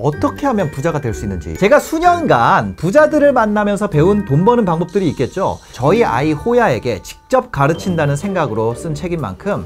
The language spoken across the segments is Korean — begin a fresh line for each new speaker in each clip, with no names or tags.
어떻게 하면 부자가 될 수 있는지, 제가 수년간 부자들을 만나면서 배운 돈 버는 방법들이 있겠죠. 저희 아이 호야에게 직접 가르친다는 생각으로 쓴 책인 만큼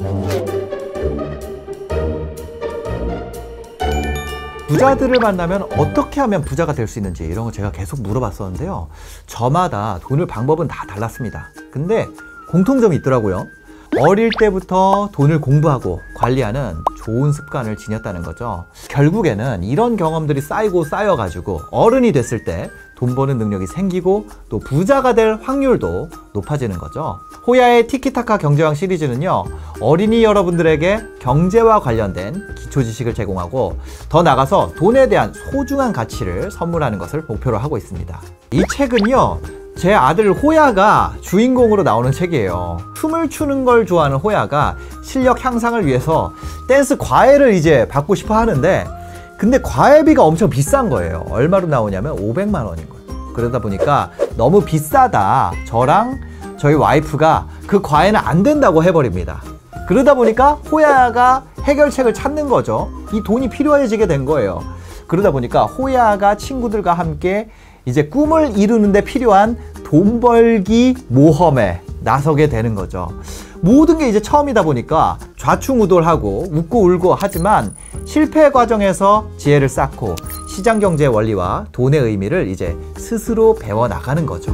부자들을 만나면 어떻게 하면 부자가 될 수 있는지 이런 거 제가 계속 물어봤었는데요. 저마다 돈을 방법은 다 달랐습니다. 근데 공통점이 있더라고요. 어릴 때부터 돈을 공부하고 관리하는 좋은 습관을 지녔다는 거죠. 결국에는 이런 경험들이 쌓이고 쌓여가지고 어른이 됐을 때 돈 버는 능력이 생기고 또 부자가 될 확률도 높아지는 거죠. 호야의 티키타카 경제왕 시리즈는요, 어린이 여러분들에게 경제와 관련된 기초 지식을 제공하고 더 나아가서 돈에 대한 소중한 가치를 선물하는 것을 목표로 하고 있습니다. 이 책은요, 제 아들 호야가 주인공으로 나오는 책이에요. 춤을 추는 걸 좋아하는 호야가 실력 향상을 위해서 댄스 과외를 이제 받고 싶어 하는데, 근데 과외비가 엄청 비싼 거예요. 얼마로 나오냐면 500만 원인 거예요. 그러다 보니까 너무 비싸다, 저랑 저희 와이프가 그 과외는 안 된다고 해버립니다. 그러다 보니까 호야가 해결책을 찾는 거죠. 이 돈이 필요해지게 된 거예요. 그러다 보니까 호야가 친구들과 함께 이제 꿈을 이루는데 필요한 돈 벌기 모험에 나서게 되는 거죠. 모든 게 이제 처음이다 보니까 좌충우돌하고 웃고 울고 하지만 실패 과정에서 지혜를 쌓고 시장경제의 원리와 돈의 의미를 이제 스스로 배워나가는 거죠.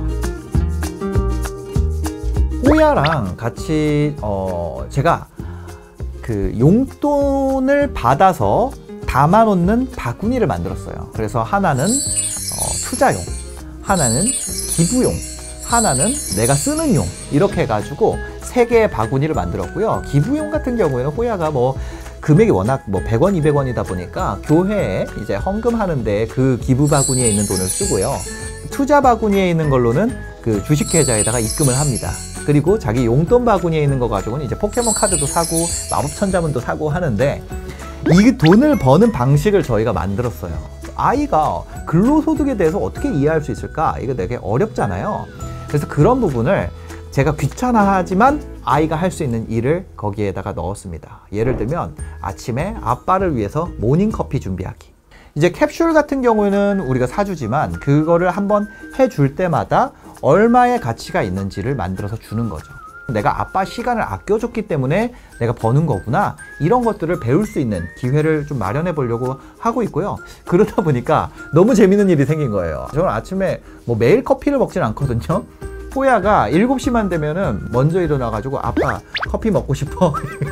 호야랑 같이 제가 그 용돈을 받아서 담아놓는 바구니를 만들었어요. 그래서 하나는 투자용, 하나는 기부용, 하나는 내가 쓰는 용, 이렇게 해가지고 3개의 바구니를 만들었고요. 기부용 같은 경우에는 호야가 뭐 금액이 워낙 뭐 100원, 200원이다 보니까 교회에 이제 헌금하는데 그 기부 바구니에 있는 돈을 쓰고요. 투자 바구니에 있는 걸로는 그 주식 계좌에다가 입금을 합니다. 그리고 자기 용돈 바구니에 있는 거 가지고는 이제 포켓몬 카드도 사고 마법 천자문도 사고 하는데, 이 돈을 버는 방식을 저희가 만들었어요. 아이가 근로소득에 대해서 어떻게 이해할 수 있을까? 이거 되게 어렵잖아요. 그래서 그런 부분을 제가 귀찮아하지만 아이가 할 수 있는 일을 거기에다가 넣었습니다. 예를 들면 아침에 아빠를 위해서 모닝커피 준비하기. 이제 캡슐 같은 경우에는 우리가 사주지만 그거를 한번 해줄 때마다 얼마의 가치가 있는지를 만들어서 주는 거죠. 내가 아빠 시간을 아껴줬기 때문에 내가 버는 거구나, 이런 것들을 배울 수 있는 기회를 좀 마련해 보려고 하고 있고요. 그러다 보니까 너무 재밌는 일이 생긴 거예요. 저는 아침에 뭐 매일 커피를 먹진 않거든요. 호야가 7시만 되면은 먼저 일어나가지고 아빠 커피 먹고 싶어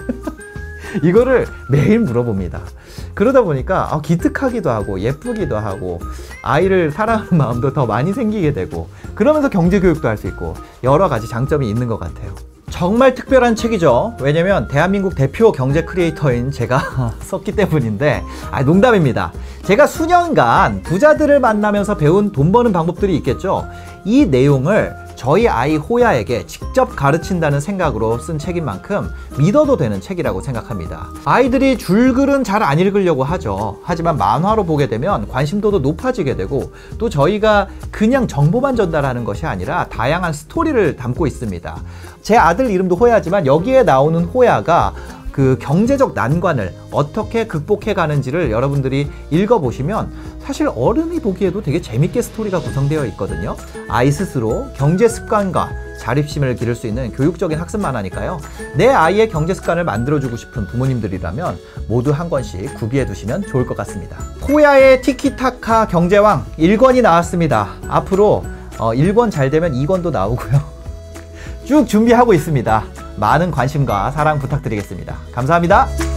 이거를 매일 물어봅니다. 그러다 보니까 기특하기도 하고 예쁘기도 하고 아이를 사랑하는 마음도 더 많이 생기게 되고, 그러면서 경제교육도 할 수 있고 여러 가지 장점이 있는 것 같아요. 정말 특별한 책이죠. 왜냐면 대한민국 대표 경제 크리에이터인 제가 썼기 때문인데, 농담입니다. 제가 수년간 부자들을 만나면서 배운 돈 버는 방법들이 있겠죠. 이 내용을 저희 아이 호야에게 직접 가르친다는 생각으로 쓴 책인 만큼 믿어도 되는 책이라고 생각합니다. 아이들이 줄글은 잘 안 읽으려고 하죠. 하지만 만화로 보게 되면 관심도도 높아지게 되고, 또 저희가 그냥 정보만 전달하는 것이 아니라 다양한 스토리를 담고 있습니다. 제 아들 이름도 호야지만 여기에 나오는 호야가 그 경제적 난관을 어떻게 극복해 가는지를 여러분들이 읽어보시면 사실 어른이 보기에도 되게 재밌게 스토리가 구성되어 있거든요. 아이 스스로 경제 습관과 자립심을 기를 수 있는 교육적인 학습 만화니까요. 내 아이의 경제 습관을 만들어주고 싶은 부모님들이라면 모두 한 권씩 구비해 두시면 좋을 것 같습니다. 호야의 티키타카 경제왕 1권이 나왔습니다. 앞으로 1권 잘 되면 2권도 나오고요. 쭉 준비하고 있습니다. 많은 관심과 사랑 부탁드리겠습니다. 감사합니다.